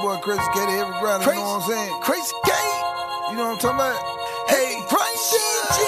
boy KRAZEE-K, the heavy grinder, you know what I'm saying? KRAZEE-K, you know what I'm talking about? hey, KRAZEE-K.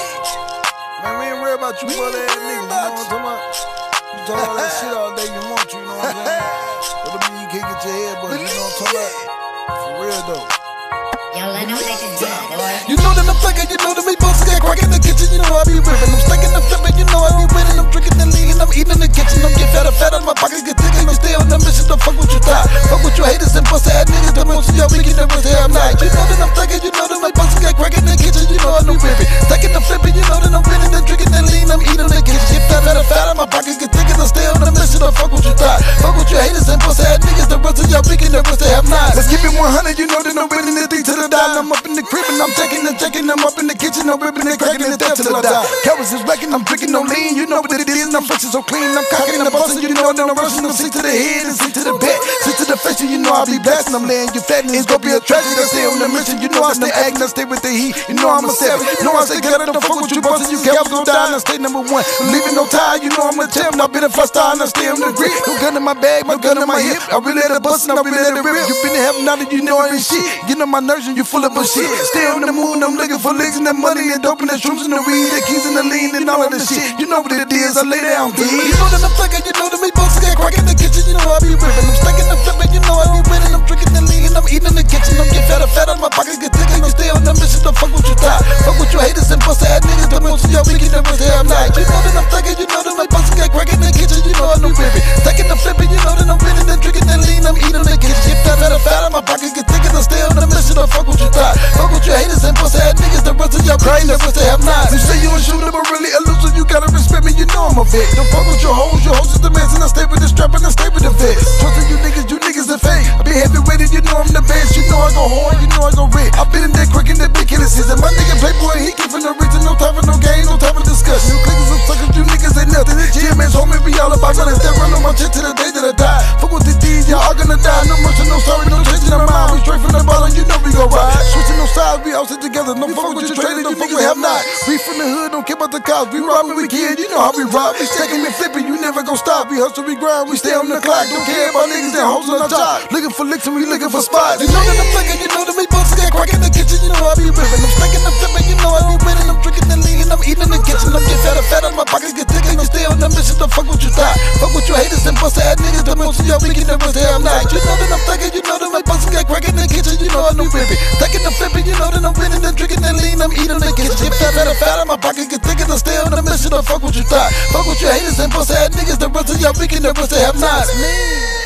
Man, we ain't worried about you brother ass niggas, you know what I'm talking about? You talk all that shit all day you want to, you know what I'm saying? But you can't get your head, but you know what I'm talking about? For real though. Y'all let them make it down, boy. You know that I'm thuggin', you know that me boss got crack in the kitchen, you know I be rippin'. I'm stacking, I'm flippin', you know I be winning. I'm drinking and leaning, I'm eating in the kitchen. I'm get fatter, fatter, my pockets get thicker. You stay on the mission, don't fuck with you thought. Fuck with your haters and bust ass niggas. The most of y'all weak, you never say I'm not. You know that I'm thuggin', you know that my boss got crack in the kitchen, you know I be rippin'. Stacking, I'm flippin', you know that I'm winning. I'm drinking and leaning, I'm eating in the kitchen. Get fatter, fatter, my pockets get thicker. I stay on the mission, don't fuck with you thought. Fuck with your haters and bust ass niggas. The rest of y'all weak, you never say I'm not. Let's keep it 100, you know that I'm winning this thing to the die. I'm up in the crib and I'm checking and checking. I'm up in the kitchen, I'm ripping and cracking it death till I die. Carrots is wrecking, I'm drinking no lean. You know what it is, I'm fresh and so clean. I'm cocking and busting, you know, and I'm rushing. I'm sick to the head and sick to the back. Sick to the face, you know I be blasting. I'm laying you fat and it's gonna be a tragedy. I stay on the mission, you know I stay acting, I stay with the heat. You know I'm a savage, you know I stay good, I don't fuck with you busting. You cowards gon' die and I stay number one. I'm leaving no tie, you know I'm a champ. I've been a fly star and I stay on the grip. No gun in my bag, my gun in my hip. I really let it bust and I really let it rip. You been in heaven now that you know I ain't shit. Get on my nerves and you full of bullshit. Stay on the moon, I'm looking for legs and that money and dope and the shrooms and the weed, the keys and the lean and all of the shit. You know what it is, I lay down deep. You know that I'm thuggin', you know that me boss got crack in the kitchen, you know I be rippin'. I'm stacking and flippin', you know I be winning. I'm drinking and leaning, I'm eating in the kitchen. I'm get fatter, fatter, my pockets get thicker. You stay on the mission, don't fuck with you thought. Fuck with your haters and bust ass niggas. The most of y'all weak, you never say I'm not. You know that I'm thuggin', you know that my boss got crack in the kitchen, you know I be rippin'. Stacking and flippin', you know that I'm winning. I'm drinking and leaning, I'm eating in the kitchen. Get fatter, fatter, my pockets get thicker. I stay on the mission, don't fuck with you thought. Fuck with your haters and bust ass niggas. The rest of y'all crazy, never say I'm not. You say you a shooter, but really a loser. You gotta respect me, you know I'm a vet. Don't fuck with your hoes is the mess. And I stay with the strap and I stay with the vet. Trusting you niggas are fake. I be heavyweighted, you know I'm the best. You know I go hard, you know I go red. I been in that quick in that big killer season. My nigga Playboy, he keep for no reason. No time for no game, no time for discussion. You clickers, some suckers, you niggas ain't nothing. The GMS home and be all about running. That run on my chest to the day that I die. Fuck with the D's, y'all all gonna die. No mercy, no sorry, no changing our mind. We straight from the bottom, you know we gon' ride. Switching no sides, we all sit together. No fuck with your trading, no fuck we have not. We from the hood, don't care about the cops. We robbing, we kill, you know how we rob. We stacking and flipping, you never gon' stop. We hustle, we grind, we stay on the clock. Don't care about niggas that hoes on our job. Looking for licks and we looking for spots. You know that I'm thuggin', you know that me boss got crack in the kitchen, you know I be rippin'. I'm stacking and flipping, you know I be winning. I'm drinking and leaning, I'm eating in the kitchen. I'm get fatter, fatter, my pockets get thicker. You stay on the mission, don't fuck with you thought. Fuck with your haters and bust ass niggas. The most of y'all weak, you never say I'm not. You know that I'm thuggin', you know that my boss got crack in the kitchen, you know I be rippin'. Stacking and flipping, you know that I'm winning. I'm drinking and leaning, I'm eating in the kitchen. Get fatter, fatter, my pockets get thicker. I stay on the mission, don't fuck with you thought. Fuck with your haters and bust ass niggas. The rest of y'all weak, you never say I'm not.